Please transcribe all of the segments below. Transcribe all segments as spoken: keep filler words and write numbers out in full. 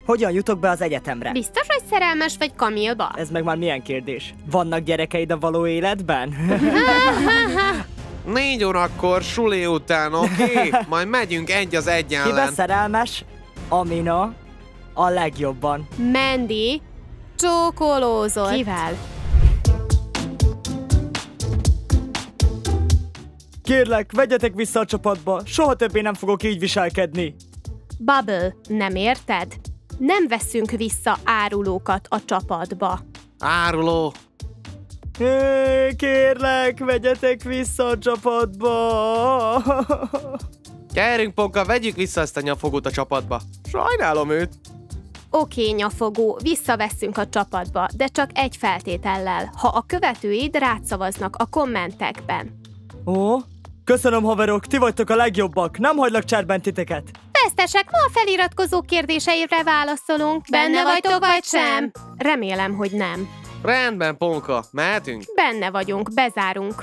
Hogyan jutok be az egyetemre? Biztos, hogy szerelmes vagy Kamilba? Ez meg már milyen kérdés? Vannak gyerekeid a való életben? Négy órakor suli után, oké? Okay? Majd megyünk egy az egy ellen. Kibe szerelmes? Amina a legjobban. Mandy csókolózott. Kivel? Kérlek, vegyetek vissza a csapatba. Soha többé nem fogok így viselkedni. Bubble, nem érted? Nem veszünk vissza árulókat a csapatba. Áruló. Hé, kérlek, vegyetek vissza a csapatba. Gyerünk, Ponka, vegyük vissza ezt a nyafogót a csapatba. Sajnálom őt. Oké, nyafogó, visszavesszünk a csapatba, de csak egy feltétellel, ha a követőid rád szavaznak a kommentekben. Ó, köszönöm, haverok, ti vagytok a legjobbak. Nem hagylak cserben titeket. Tesztesek, ma a feliratkozó kérdéseire válaszolunk. Benne vagytok, vagy sem? Remélem, hogy nem. Rendben, Ponka, mehetünk? Benne vagyunk, bezárunk.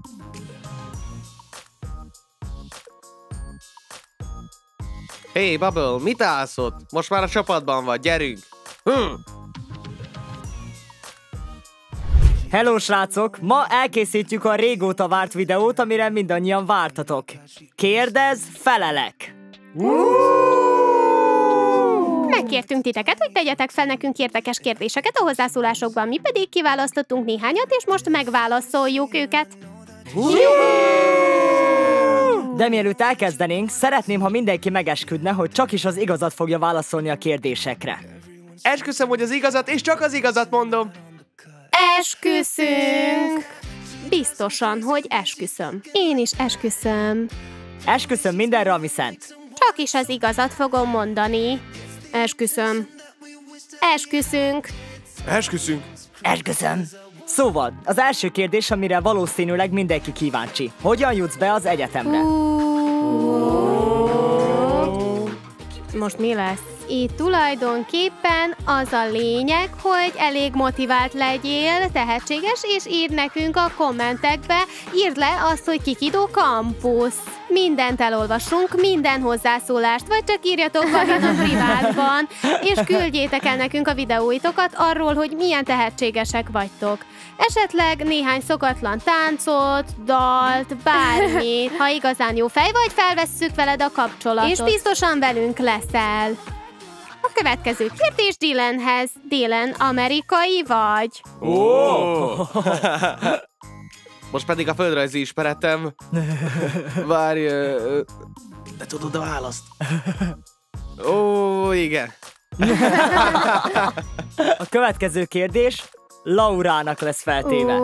Hé, hey, Bubble, mit állsz ott? Most már a csapatban vagy, gyerünk! Hm. Hello, srácok! Ma elkészítjük a régóta várt videót, amire mindannyian vártatok. Kérdez, felelek! Megkértünk titeket, hogy tegyetek fel nekünk érdekes kérdéseket a hozzászólásokban, mi pedig kiválasztottunk néhányat, és most megválaszoljuk őket. De mielőtt elkezdenénk, szeretném, ha mindenki megesküdne, hogy csak is az igazat fogja válaszolni a kérdésekre. Esküszöm, hogy az igazat, és csak az igazat mondom. Esküszünk! Biztosan, hogy esküszöm. Én is esküszöm. Esküszöm mindenre, ami szent. Csak is az igazat fogom mondani. Esküszöm. Esküszünk. Esküszünk. Esküszöm. Szóval, az első kérdés, amire valószínűleg mindenki kíváncsi. Hogyan jutsz be az egyetemre? Most mi lesz? Itt tulajdonképpen az a lényeg, hogy elég motivált legyél, tehetséges, és írd nekünk a kommentekbe, írd le azt, hogy Kikidó Campus. Mindent elolvasunk, minden hozzászólást, vagy csak írjatok valamit a privátban, és küldjétek el nekünk a videóitokat arról, hogy milyen tehetségesek vagytok. Esetleg néhány szokatlan táncot, dalt, bármit. Ha igazán jó fej vagy, felvesszük veled a kapcsolatot. És biztosan velünk leszel. A következő kérdés Dylanhez. Dylan, amerikai vagy? Oh. Most pedig a földrajzi ismeretem. Várj, de tudod a választ? Ó, igen. A következő kérdés Laurának lesz feltéve.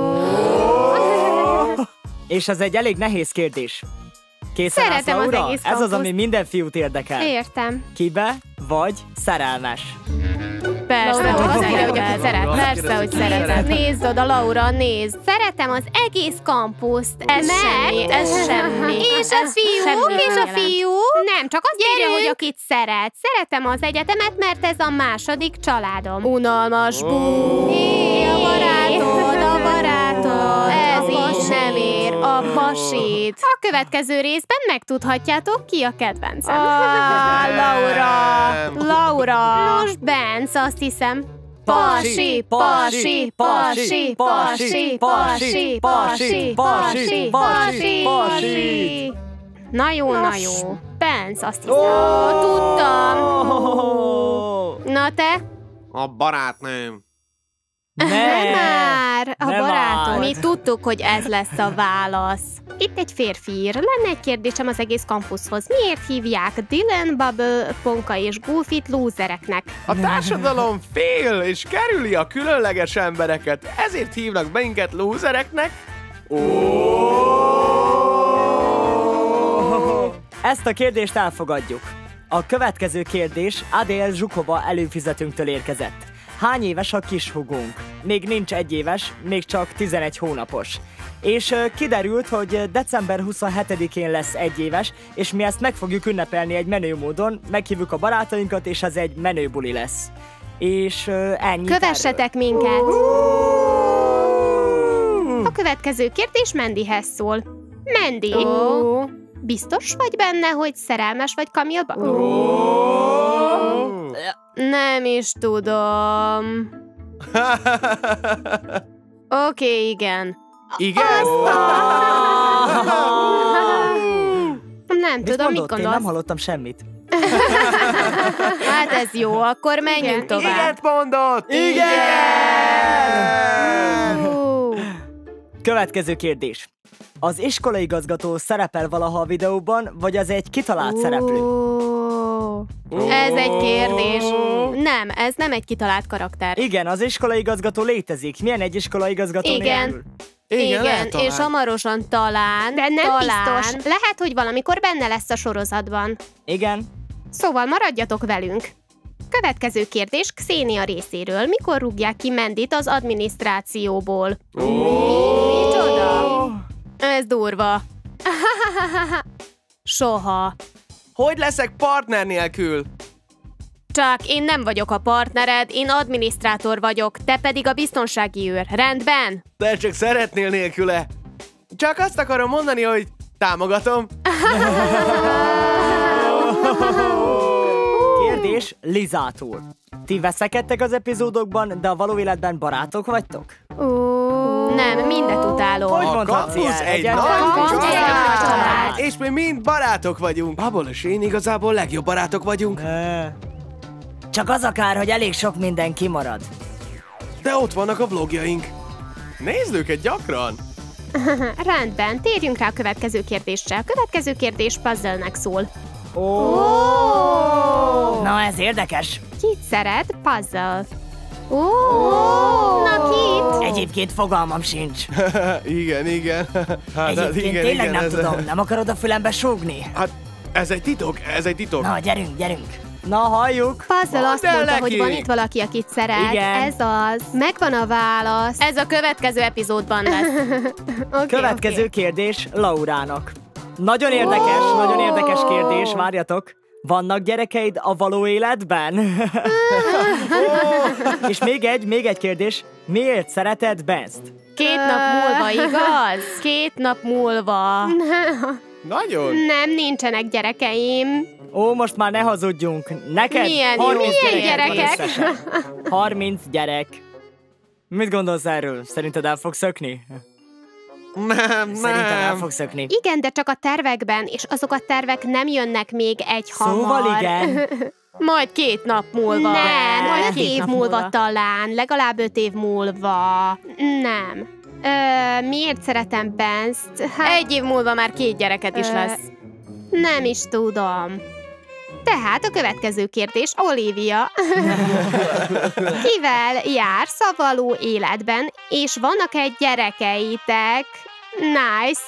Oh. És ez egy elég nehéz kérdés. Készen állsz, Szeretem az Laura? egész Ez az, kampuszt. ami minden fiút érdekel. Értem. Kibe vagy szerelmes? Persze, Laura, hogy hogy szereted, hogy szereted. szeret. Laura, Persze, hogy kérdezi, szereted. szereted. Nézd oda, Laura, nézd. Szeretem az egész kampuszt. Ez Meg? semmi, ez semmi. És a fiúk, semmi és a jelent. fiúk. Nem, csak azt írja, hogy akit szeret. Szeretem az egyetemet, mert ez a második családom. Unalmas bú. Jé, a barátod, a barátod. Ez így nem ér, a pasit. A következő részben megtudhatjátok, ki a kedvencem. Ah, Laura. Laura. Nos, Benz, azt hiszem. Pasi, pasi, pasi, pasi, pasi, pasi, pasi, pasi, pasi. Na jó, na jó. Benz, azt hiszem. Ó, tudtam. Na te? A barátnőm. Nem! Már, a Nem barátom. már. Mi tudtuk, hogy ez lesz a válasz. Itt egy férfi ír. Lenne egy kérdésem az egész kampuszhoz. Miért hívják Dylan, Bubble, Ponka és Goofy-t lúzereknek? A társadalom fél és kerüli a különleges embereket, ezért hívnak minket lúzereknek. Ezt a kérdést elfogadjuk. A következő kérdés Adél Zsukova előfizetőnktől érkezett. Hány éves a kishugunk? Még nincs egy éves, még csak tizenegy hónapos. És uh, kiderült, hogy december huszonhetedikén lesz egy éves, és mi ezt meg fogjuk ünnepelni egy menő módon, meghívjuk a barátainkat, és ez egy menő buli lesz. És uh, ennyi. Kövessetek minket! A következő kérdés Mandyhez szól. Mandy, Ó. biztos vagy benne, hogy szerelmes vagy Kamilba? Nem is tudom. Oké, okay, igen. Igen? Nem Mit tudom, mit mondott? Én gondolsz? nem hallottam semmit. Hát ez jó, akkor menjünk Igen. tovább. Igent mondott! Igen! Ú, Következő kérdés. Az iskolaigazgató szerepel valaha a videóban, vagy az egy kitalált szereplő? Ó, Ez egy kérdés. Nem, ez nem egy kitalált karakter. Igen, az iskolaigazgató létezik. Milyen egy iskolaigazgató Igen. nélkül? Igen, lehet talán. és hamarosan talán, De nem talán, biztos. Lehet, hogy valamikor benne lesz a sorozatban. Igen. Szóval maradjatok velünk. Következő kérdés Xenia részéről. Mikor rúgják ki Mandit az adminisztrációból? Micsoda? Ez durva. Soha. Hogy leszek partner nélkül? Csak én nem vagyok a partnered, én adminisztrátor vagyok, te pedig a biztonsági őr. Rendben? De csak szeretnél nélküle. Csak azt akarom mondani, hogy támogatom. Kérdés Lizától. Ti veszekedtek az epizódokban, de a való életben barátok vagytok? Ó, nem, mindet utálom. Hogy A mondhatsz kampusz ilyen? egy Egyet- nagy kampusz család. egy család. És mi mind barátok vagyunk. Abból és én igazából legjobb barátok vagyunk. Ö, Csak az a kár, hogy elég sok minden kimarad. De ott vannak a vlogjaink. Nézd őket gyakran. Rendben, térjünk rá a következő kérdésre. A következő kérdés Puzzle-nek szól. Ó. Na, ez érdekes. Kit szeret Puzzle? Ó, na kit? Egyébként fogalmam sincs. igen, igen. Hát, Egyébként igen, tényleg igen, nem ez, tudom, nem akarod a fülembe súgni? Hát ez egy titok, ez egy titok. Na, gyerünk, gyerünk. Na, halljuk. Puzzle Mondd azt el mondta, neki! hogy van itt valaki, akit szeret. Igen. Ez az. Megvan a válasz. Ez a következő epizódban lesz. Okay, Következő okay. kérdés Laurának. Nagyon érdekes, nagyon érdekes kérdés, várjatok. Vannak gyerekeid a való életben? És még egy, még egy kérdés. Miért szereted Benzt? Két nap múlva, igaz? Két nap múlva. Nagyon. Nem, nincsenek gyerekeim. Ó, most már ne hazudjunk. Neked Milyen jó. harminc Milyen gyereked van gyerekek? összesen. harminc gyerek. Mit gondolsz erről? Szerinted el fogsz szökni? Nem, Szerintem el nem. fogsz szökni. Igen, de csak a tervekben, és azok a tervek nem jönnek még egy hamar. Szóval igen. Majd két nap múlva. Nem, Majd öt két év nap múlva talán, legalább öt év múlva. Nem. Ö, miért szeretem Benzt? Hát, Egy év múlva már két gyereket is Ö, lesz. nem is tudom. Tehát a következő kérdés, Olivia. Kivel jársz a való életben, és vannak-e gyerekeitek? Nice.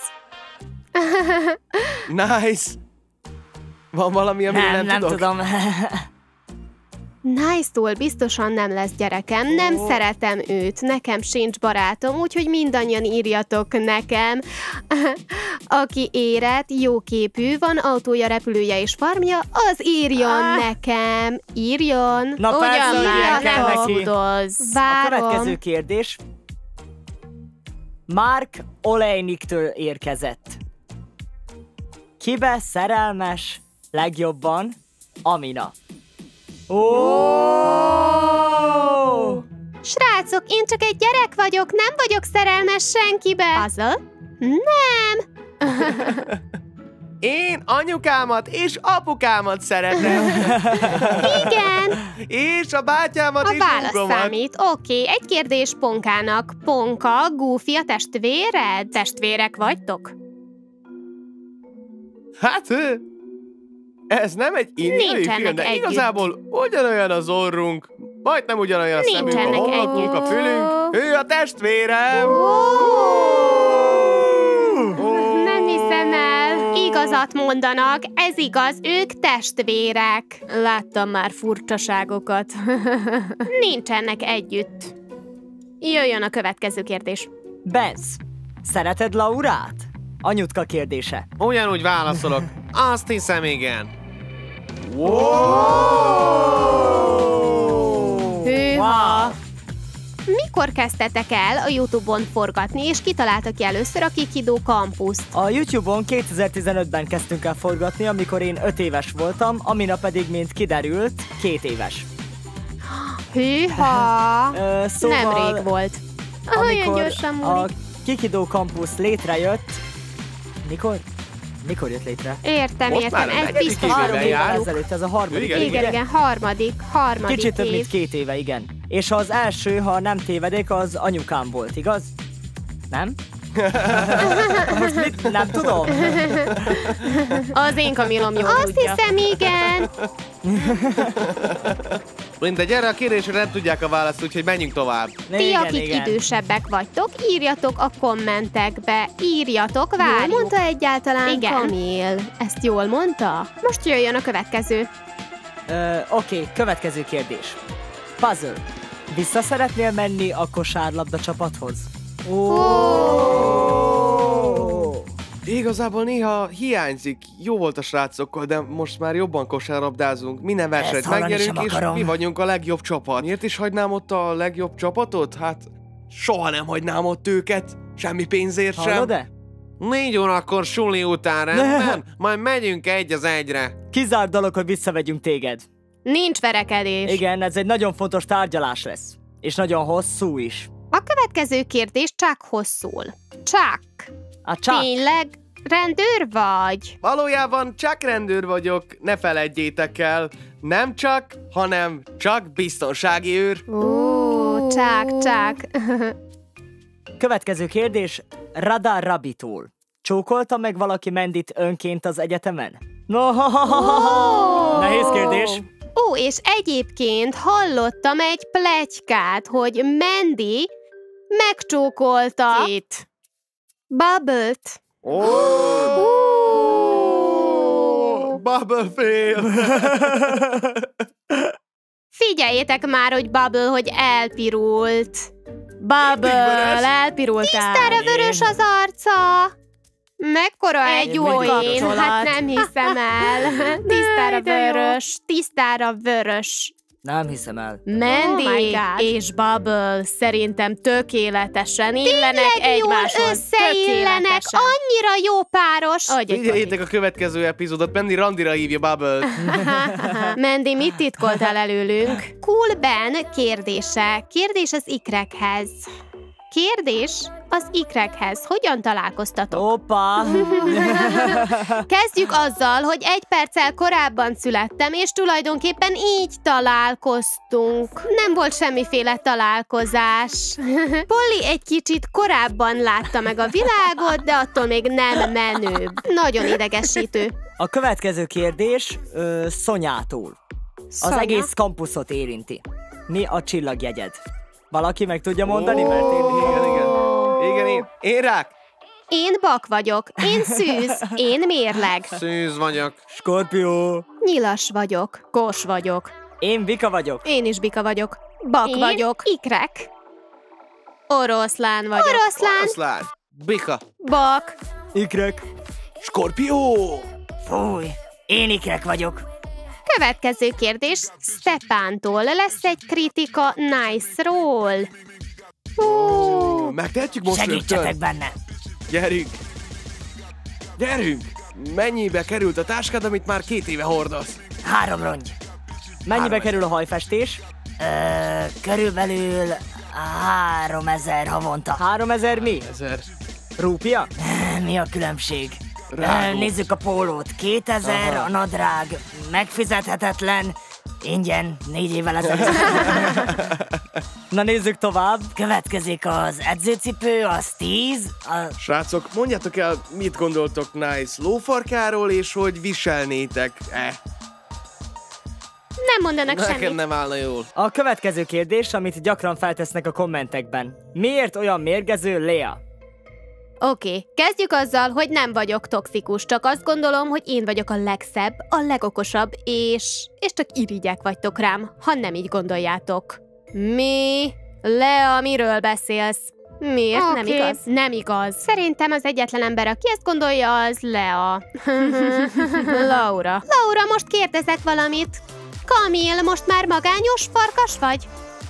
Nice. Van valami, amiről Nem, nem, nem tudok? tudom. Nice-tól biztosan nem lesz gyerekem, nem Ó. szeretem őt, nekem sincs barátom, úgyhogy mindannyian írjatok nekem. Aki érett, jóképű, van autója, repülője és farmja, az írjon Ah. nekem. Írjon. Na persze, Ugyan hogy már, ilyen kell ne neki. hazudozz. A Várom. következő kérdés Mark Olejniktől érkezett. Kibe szerelmes legjobban Amina? Ó! Srácok, én csak egy gyerek vagyok, nem vagyok szerelmes senkibe. Puzzle? Nem. Én anyukámat és apukámat szeretem. Igen. És a bátyámat A és válasz húgomat. számít. Oké, okay, egy kérdés Ponkának. Ponka, Goofy a testvéred? Testvérek vagytok? Hát, ö, ez nem egy indiai Nincsenek film, de együtt. igazából ugyanolyan az orrunk, majdnem ugyanolyan a szemünk, a Nincsenek homlokunk, a együtt. fülünk. Ő a testvérem! Nem hiszem el. Igazat mondanak, ez igaz, ők testvérek. Láttam már furcsaságokat. Nincsenek együtt. Jöjjön a következő kérdés. Benz, szereted Laurát? Anyutka kérdése. Ugyanúgy válaszolok. Azt hiszem, igen. Hűha! Mikor kezdtetek el a YouTube-on forgatni, és kitalálta ki először a Kikidó kampuszt? A YouTube-on kétezer-tizenötben kezdtünk el forgatni, amikor én öt éves voltam, Amina pedig, mint kiderült, két éves. Hűha! Ö, szóval, Nemrég volt. Olyan amikor gyorsan a múlik. Kikidó Campus létrejött... Mikor? Mikor jött létre? Értem, Most értem, már a ez negyedik biztos évben Három jár. évvel tudjuk. ezelőtt, ez a harmadik Igen, év, Igen, ugye? igen, harmadik, harmadik Kicsit több, év. mint két éve, igen. És az első, ha nem tévedek, az anyukám volt, igaz? Nem? Most mit? Nem tudom. Az én Kamilom jól Azt tudja. hiszem, igen. Mindegy, erre a kérdésre nem tudják a választ, úgyhogy menjünk tovább. Ti, akik idősebbek vagytok, írjatok a kommentekbe. Írjatok, várjuk. Jól mondta egyáltalán Igen. Kamil? Ezt jól mondta? Most jöjjön a következő. Ö, Oké, következő kérdés. Puzzle. Vissza szeretnél menni a kosárlabda csapathoz? Oh. Igazából néha hiányzik. Jó volt a srácokkal, de most már jobban kosárlabdázunk. Minden versenyt Ezt hallani megnyerünk, sem és akarom. mi vagyunk a legjobb csapat. Miért is hagynám ott a legjobb csapatot? Hát soha nem hagynám ott őket. Semmi pénzért sem. Hallod-e? Négy órakor suli után, rendben? Majd megyünk egy az egyre. Kizárt dolog, hogy visszavegyünk téged. Nincs verekedés. Igen, ez egy nagyon fontos tárgyalás lesz. És nagyon hosszú is. A következő kérdés Chuckhoz szól. Chuck, A csak. tényleg rendőr vagy? Valójában csak rendőr vagyok, ne feledjétek el. Nem csak, hanem csak biztonsági őr. Ó, Chuck, Chuck. Következő kérdés Radar Rabbitól. Csókolta meg valaki Mandit önként az egyetemen? No, nehéz kérdés. Ó, és egyébként hallottam egy pletykát, hogy Mandy megcsókolta Két. Bubble-t. Oh! Bubble fail! Figyeljétek már, hogy Bubble, hogy elpirult. Bubble, elpirultál. Tisztára vörös az arca. Mekkora egy Egy jó új én, kapcsolat. hát nem hiszem el. Tisztára de jó. vörös, tisztára vörös. Nem hiszem el. Mandy Oh my God. és Bubble szerintem tökéletesen illenek Tényleg jól egymáshoz. összeillenek, Tökéletesen. annyira jó páros. Adj egy Figyeljétek a következő epizódot, Menni randira hívja Bubble-t. Mandy, mit titkoltál előlünk? Cool Ben kérdése. Kérdés az ikrekhez. Kérdés az ikrekhez. Hogyan találkoztatok? Opa! Kezdjük azzal, hogy egy perccel korábban születtem, és tulajdonképpen így találkoztunk. Nem volt semmiféle találkozás. Polly egy kicsit korábban látta meg a világot, de attól még nem menőbb. Nagyon idegesítő. A következő kérdés ö, Szonyától. Az Szonya? egész kampuszot érinti. Mi a csillagjegyed? Valaki meg tudja mondani, mert én... Igen, igen. Igen, én. Én rák. Én bak vagyok, én szűz, én mérleg. Szűz vagyok. Skorpió! Nyilas vagyok. Kos vagyok. Én Vika vagyok. Én is Bika vagyok. Bak Én vagyok. ikrek. Oroszlán vagyok. Oroszlán. Oroszlán. Bika. Bak. Ikrek. Skorpió. Fúj! Én ikrek vagyok. Következő kérdés Stepántól. Lesz egy kritika Nice-ról. Ó, megtehetjük most Segítsetek rögtön. benne! Gyerünk. Gyerünk. Mennyibe került a táskád, amit már két éve hordasz? Három rongy. Mennyibe Három kerül a hajfestés? Ö, körülbelül háromezer havonta. Háromezer mi? Ezer. Rúpia? Mi a különbség? Rágó. Ö, Nézzük a pólót. kétezer, Aha. a nadrág megfizethetetlen. Ingyen, négy évvel ezelőtt. Na nézzük tovább. Következik az edzőcipő, az tíz. A... Srácok, mondjátok el, mit gondoltok Nice lófarkáról, és hogy viselnétek-e? Nem mondanak Nekem semmit. nem állna jól. a következő kérdés, amit gyakran feltesznek a kommentekben. Miért olyan mérgező Lea? Oké, okay. Kezdjük azzal, hogy nem vagyok toxikus, csak azt gondolom, hogy én vagyok a legszebb, a legokosabb, és... és csak irigyek vagytok rám, ha nem így gondoljátok. Mi? Lea, miről beszélsz? Miért? Oké. Nem igaz? Nem igaz. Szerintem az egyetlen ember, aki ezt gondolja, az Lea. Laura. Laura, most kérdezek valamit. Kamil, most már magányos farkas vagy?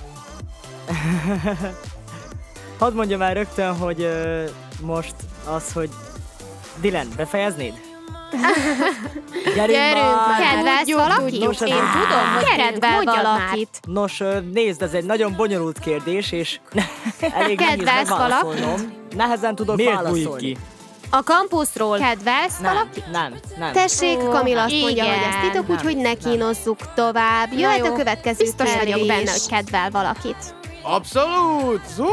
Hadd mondjam el rögtön, hogy ö, most az, hogy... Dylan, befejeznéd? Gyerünk, Gyerünk már! már! Kedvelsz Tudjuk, valakit? tudjuk. Nos, ez- Én tudom, hogy Gyerünk, kedvel mondjad valakit. Nos, ö, nézd, ez egy nagyon bonyolult kérdés, és elég nehéz Kedvelsz megválaszolnom. Nehezen tudok Miért válaszolni. bújik ki? A kampuszról. Kedvelsz Nem, valakit? nem, nem. Tessék, Ó, Kamila azt mondja, igen. hogy ez titok, Nem, úgyhogy ne nem. kínozzuk tovább. Na Jöhet jó. a következő Biztos vagyok kérdés. benne, hogy kedvel valakit. Abszolút! Zú!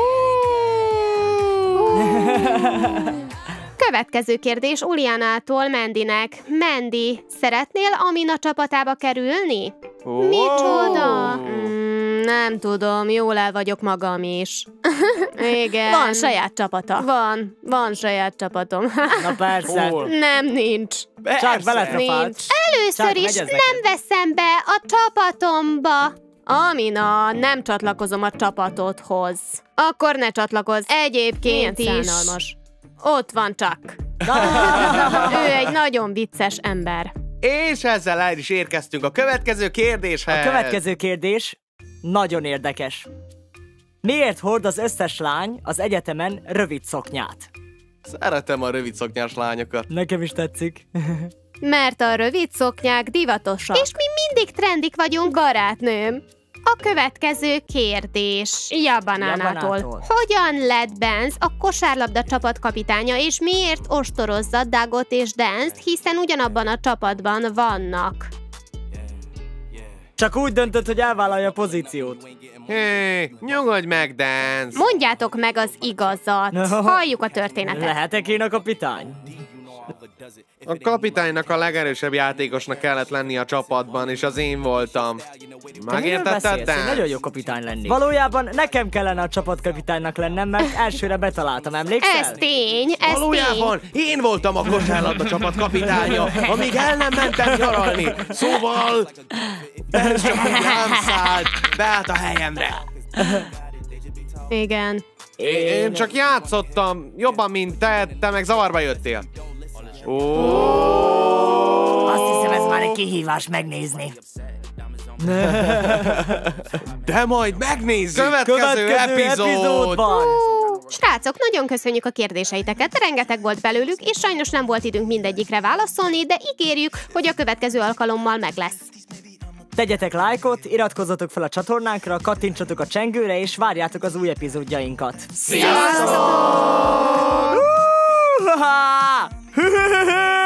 Következő kérdés Ulianától Mendinek. Mendi, szeretnél Amina csapatába kerülni? Ó. Micsoda? Mm, nem tudom, jól el vagyok magam is. Igen. Van saját csapata. Van, van saját csapatom. Na persze. Hol? Nem, nincs. Csak beletrafált. Nincs. Először Csak is megy ez nem neked. veszem be a csapatomba. Amina, nem csatlakozom a csapatodhoz. Akkor ne csatlakozz. Egyébként Milyen is. szánalmas. Ott van csak. Ő egy nagyon vicces ember. És ezzel el is érkeztünk a következő kérdéshez. A következő kérdés nagyon érdekes. Miért hord az összes lány az egyetemen rövid szoknyát? Szeretem a rövid szoknyás lányokat. Nekem is tetszik. Mert a rövid szoknyák divatosak. És mi mindig trendik vagyunk. barátnőm, A következő kérdés. Jabanánától. Jabanától. Hogyan lett Benz a kosárlabda csapatkapitánya, és miért ostorozza Dagot és Dance-t, hiszen ugyanabban a csapatban vannak? Csak úgy döntött, hogy elvállalja a pozíciót. Hé, nyugodj meg, Dance! Mondjátok meg az igazat. Halljuk a történetet. Lehetek én a kapitány? A kapitánynak a legerősebb játékosnak kellett lenni a csapatban, és az én voltam. Te miről Megértetted, beszélsz? Én Dance? nagyon jó kapitány lennék. Valójában nekem kellene a csapatkapitánynak lennem, mert elsőre betaláltam, emlékszel? Ez tény, ez tény. Valójában én voltam a kosárlabda csapat kapitánya, amíg el nem mentem nyaralni. Szóval... Ez csak úgy rám szállt, beállt a helyemre. Igen. Én, én csak játszottam, jobban, mint te, te meg zavarba jöttél. Ó. Azt hiszem, ez már egy kihívás megnézni. De majd megnézzük! Következő, Következő epizód! epizódban! Srácok, nagyon köszönjük a kérdéseiteket, rengeteg volt belőlük, és sajnos nem volt időnk mindegyikre válaszolni, de ígérjük, hogy a következő alkalommal meg lesz. Tegyetek lájkot, iratkozzatok fel a csatornánkra, kattintsatok a csengőre, és várjátok az új epizódjainkat. Sziasztok! Sziasztok!